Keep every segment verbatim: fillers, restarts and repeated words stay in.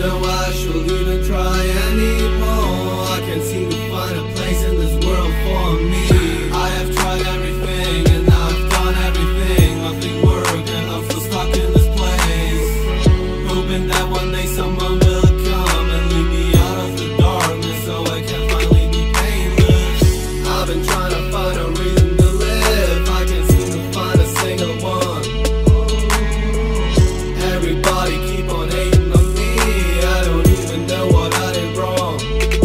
know I should even try anymore. I can't seem to find a place in this world for me. I have tried everything and I've done everything. Nothing worked and I'm still stuck in this place, hoping that one day someone will come and lead me out of the darkness so I can finally be painless. I've been trying to find a reason to live, I can't seem to find a single one. Everybody keep on hating on me, I don't even know what I did wrong.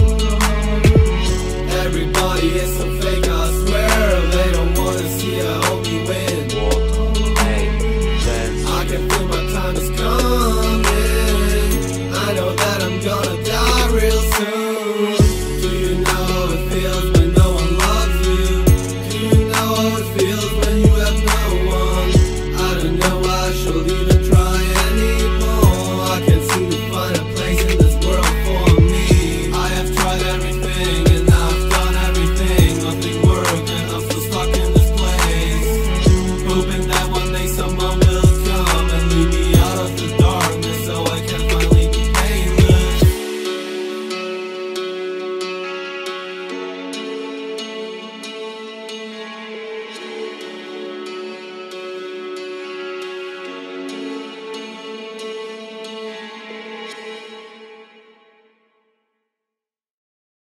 Everybody is so fake, I swear, they don't wanna see I hope you win. I can feel my time is coming, I know that I'm gonna die real soon. Do you know how it feels when no one loves you? Do you know how it feels when you have no one? I don't know why I should